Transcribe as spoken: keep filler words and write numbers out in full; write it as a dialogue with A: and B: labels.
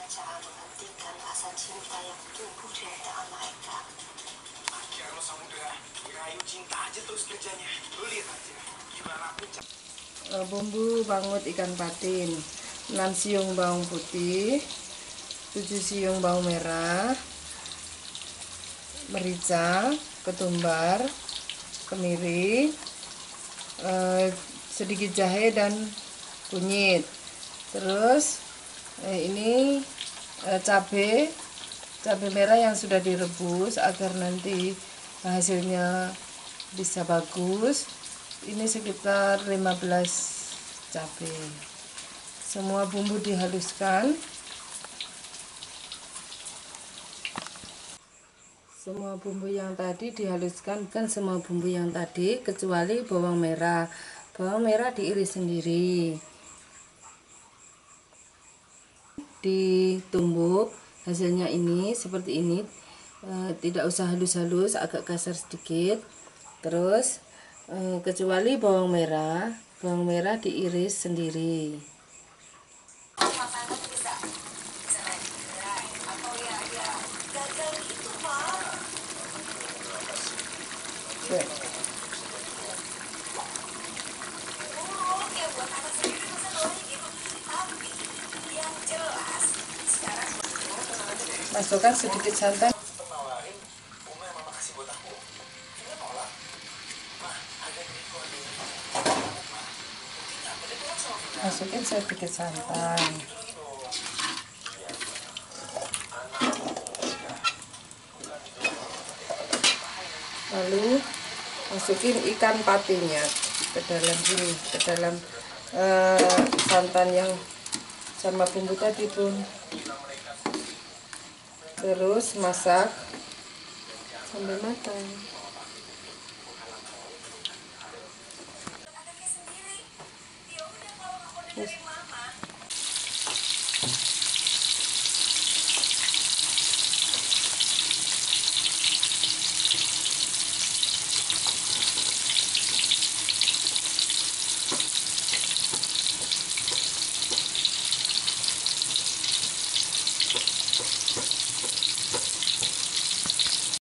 A: saja menghentikan rasa cinta yang tumbuh di antara mereka.
B: Akhirnya lo Samudra, ngerayu cinta aja terus kerjanya. Lo lihat aja, gimana pun.
C: Bumbu bangut ikan patin, enam siung bawang putih, tujuh siung bawang merah, merica, ketumbar, kemiri, eh, sedikit jahe dan kunyit. Terus eh, ini eh, cabai cabai merah yang sudah direbus agar nanti hasilnya bisa bagus. Ini sekitar lima belas cabai. Semua bumbu dihaluskan. Semua bumbu yang tadi dihaluskan, kan semua bumbu yang tadi kecuali bawang merah. Bawang merah diiris sendiri. Ditumbuk, hasilnya ini seperti ini. E, tidak usah halus-halus, agak kasar sedikit. Terus e, kecuali bawang merah, bawang merah diiris sendiri. Oke. Masukkan sedikit santan. Masukin sedikit santan. Lalu masukin ikan patinya ke dalam ini, ke dalam uh, santan yang sama bumbu tadi pun. Terus masak sampai matang. Yes.